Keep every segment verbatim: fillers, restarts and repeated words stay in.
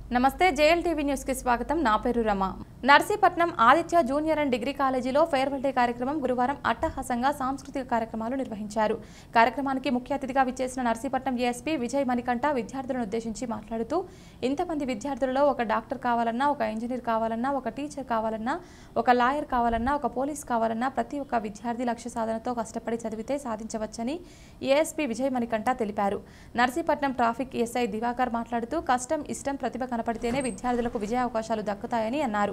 నమస్తే JL TV news కి స్వాగతం। నా పేరు Rama. Narsipatnam Aditya junior and degree కాలేజీలో ఫేర్వెల్ డే కార్యక్రమం గురువారం అట్టహాసంగా సాంస్కృతిక కార్యక్రమాలు నిర్వహించారు। కార్యక్రమానికి ముఖ్య అతిథిగా విచ్చేసిన నర్సీపట్నం ఏఎస్పీ విజయ్ మణికంఠ విద్యార్థులను ఉద్దేశించి మాట్లాడుతూ ఇంతమంది విద్యార్థులలో ఒక డాక్టర్ కావాలన్నా, ఒక ఇంజనీర్ కావాలన్నా, ఒక టీచర్ కావాలన్నా, ఒక లాయర్ కావాలన్నా, ఒక పోలీస్ కావాలన్నా ప్రతి ఒక్క విద్యార్థి లక్ష్య సాధనతో కష్టపడి చదివితే సాధించవచ్చని ఏఎస్పీ విజయ్ మణికంఠ తెలిపారు। నర్సీపట్నం ట్రాఫిక్ ఎస్ఐ దివాకర్ మాట్లాడుతూ కష్టం ఇష్టం ప్రతిభ కనపడితేనే విద్యార్థులకు విజయ అవకాశాలు దక్కుతాయని అన్నారు।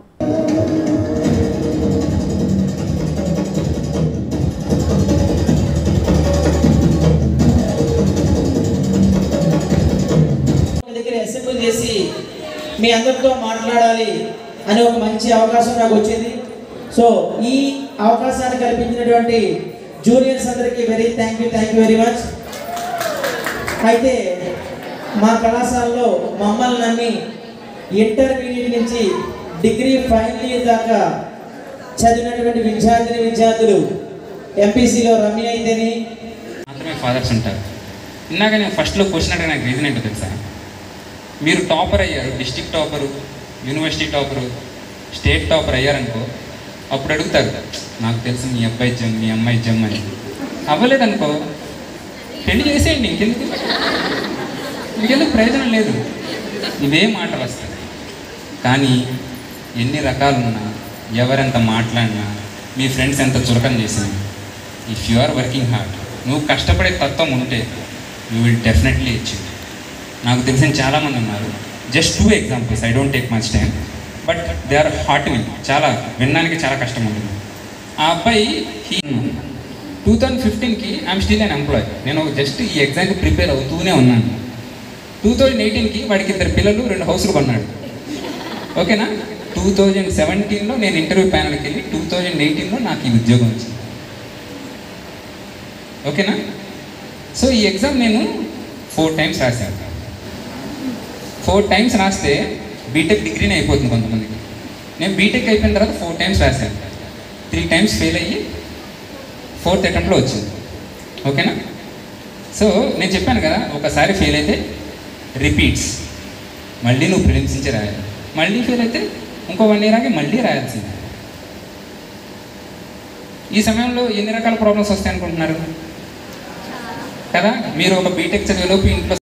దగ్గర అసెంబ్లీ చేసి మీ అందరితో మాట్లాడాలి అనే ఒక మంచి అవకాశం నాకు వచ్చింది। సో ఈ అవకాశాన్ని కల్పించినటువంటి జూనియర్స్ అందరికీ very thank you thank you very much. అయితే మా కళాశాలలో మమ్మల్ని నమ్మి ఇంటర్మీడియట్ నుంచి డిగ్రీ ఫైనల్ ఇయర్ దాకా చదివినటువంటి విద్యార్థిని విద్యార్థులు ఎంపీసీలో రమ్య అయితేని మాత్రమే ఫాదర్స్ ఉంటారు। ఇందాక నేను ఫస్ట్లో క్వశ్చన్ అడిగిన నాకు రీజన్ ఏంటో తెలుసా? మీరు టాపర్ అయ్యారు, district topper, university topper, state topper అయ్యారనుకో, అప్పుడు అడుగుతారు నాకు తెలుసు మీ అబ్బాయి జమ్ మీ అమ్మాయి జమ్ అని। అవ్వలేదనుకో పెళ్లి చేసేయండి, ఇంకెందుకు ఇంకెందుకు ప్రయోజనం లేదు, ఇవే మాటలు వస్తాయి। కానీ ఎన్ని రకాలున్నా, ఎవరెంత మాట్లాడినా, మీ ఫ్రెండ్స్ ఎంత చులకం చేసినా, if you are working hard, నువ్వు కష్టపడే తత్వం ఉంటే యూ విల్ డెఫినెట్లీ అచీవ్। నాకు తెలిసిన చాలామంది ఉన్నారు, just two examples, I don't take much time, but they are heart win, చాలా వినడానికి చాలా కష్టం ఉంటుంది। ఆ అబ్బాయి హీ టూ థౌజండ్ ఫిఫ్టీన్కి ఐఎమ్ స్టిల్ అన్ ఎంప్లాయ్, నేను జస్ట్ ఈ ఎగ్జామ్కి ప్రిపేర్ అవుతూనే ఉన్నాను। టూ థౌజండ్ ఎయిటీన్కి వాడికి ఇద్దరు పిల్లలు, రెండు హౌసులు కొన్నాడు, ఓకేనా? టూ థౌజండ్ సెవెంటీన్లో నేను ఇంటర్వ్యూ ప్యానల్కి వెళ్ళి టూ థౌజండ్ ఎయిటీన్లో నాకు ఈ ఉద్యోగం వచ్చింది, ఓకేనా? సో ఈ ఎగ్జామ్ నేను ఫోర్ టైమ్స్ రాశాను। ఫోర్ టైమ్స్ రాస్తే బీటెక్ డిగ్రీనే అయిపోతుంది కొంతమందికి, నేను బీటెక్ అయిపోయిన తర్వాత ఫోర్ టైమ్స్ రాశాను, త్రీ టైమ్స్ ఫెయిల్ అయ్యి ఫోర్త్ అటెంప్ట్లో వచ్చింది, ఓకేనా? సో నేను చెప్పాను కదా, ఒకసారి ఫెయిల్ అయితే రిపీట్స్, మళ్ళీ నువ్వు ప్రిలిమ్స్ నుంచి రాయాలి, మళ్ళీ ఫెయిల్ అయితే ఇంకో వన్ ఇయర్ ఆగి మళ్ళీ రాయాల్సిందే। ఈ సమయంలో ఎన్ని రకాల ప్రాబ్లమ్స్ వస్తాయి అనుకుంటున్నారు కదా? మీరు ఒక బీటెక్ చదివేలోపు ఇంట్లో